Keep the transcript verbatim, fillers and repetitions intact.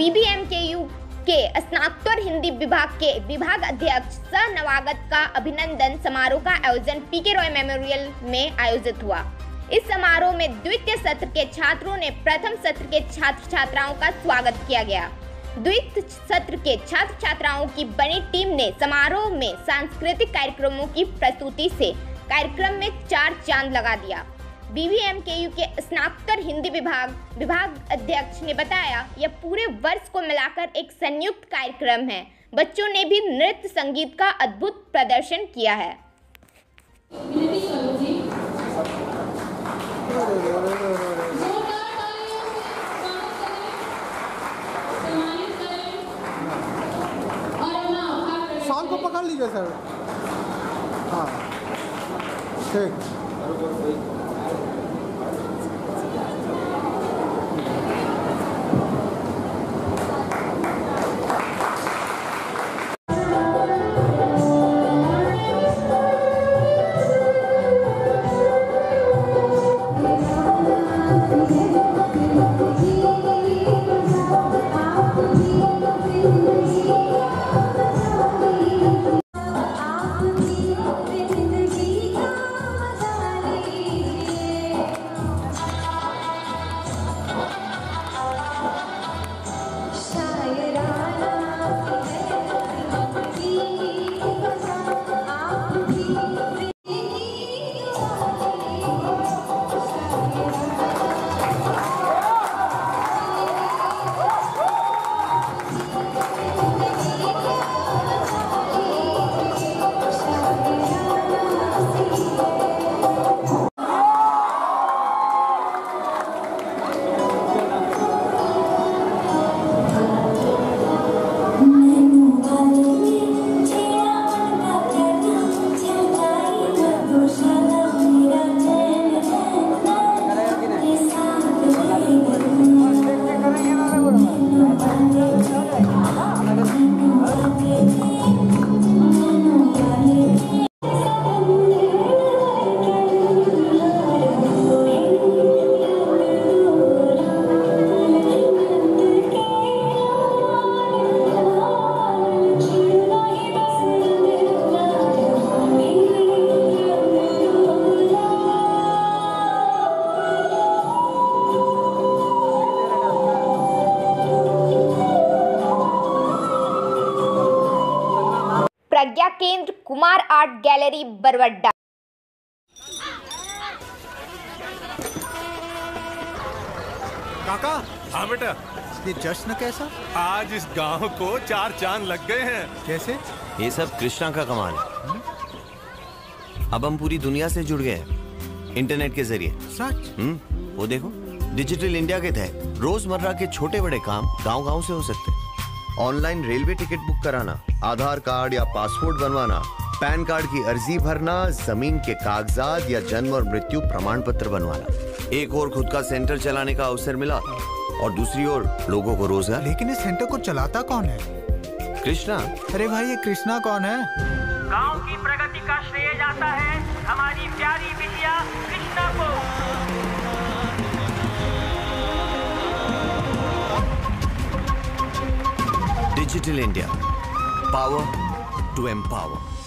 BBMKU के स्नातकोत्तर हिंदी विभाग के विभाग अध्यक्ष सह नवागत का अभिनंदन समारोह का आयोजन पीके रॉय मेमोरियल में आयोजित हुआ। इस समारोह में द्वितीय सत्र के छात्रों ने प्रथम सत्र के छात्र छात्राओं का स्वागत किया गया। द्वितीय सत्र के छात्र छात्राओं की बनी टीम ने समारोह में सांस्कृतिक कार्यक्रमों की प्रस्तुति से कार्यक्रम में चार चांद लगा दिया। बीबीएमकेयू के स्नातकोत्तर हिंदी विभाग विभाग अध्यक्ष ने बताया, यह पूरे वर्ष को मिलाकर एक संयुक्त कार्यक्रम है। बच्चों ने भी नृत्य संगीत का अद्भुत प्रदर्शन किया है। सॉन्ग को पकड़ लीजिए सर। हाँ ठीक। प्रज्ञा केंद्र कुमार आर्ट गैलरी बरवड्डा। काका। हाँ बेटा। ये जश्न कैसा? आज इस गांव को चार चांद लग गए हैं। कैसे? ये सब कृष्णा का कमाल है। अब हम पूरी दुनिया से जुड़ गए हैं इंटरनेट के जरिए। सच? हम्म वो देखो, डिजिटल इंडिया के तहत रोजमर्रा के छोटे बड़े काम गांव गांव से हो सकते हैं। ऑनलाइन रेलवे टिकट बुक कराना, आधार कार्ड या पासपोर्ट बनवाना, पैन कार्ड की अर्जी भरना, जमीन के कागजात या जन्म और मृत्यु प्रमाण पत्र बनवाना। एक और खुद का सेंटर चलाने का अवसर मिला और दूसरी ओर लोगों को रोजगार। लेकिन इस सेंटर को चलाता कौन है? कृष्णा। अरे भाई, ये कृष्णा कौन है? गांव की प्रगति का श्रेय जाता है हमारी प्यारी बिटिया कृष्णा को। Digital India, power to empower.